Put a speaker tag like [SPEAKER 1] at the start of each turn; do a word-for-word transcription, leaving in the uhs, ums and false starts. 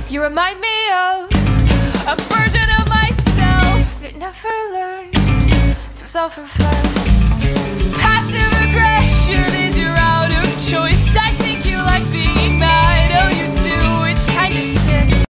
[SPEAKER 1] You remind me of a version of myself that never learned to self-reflect.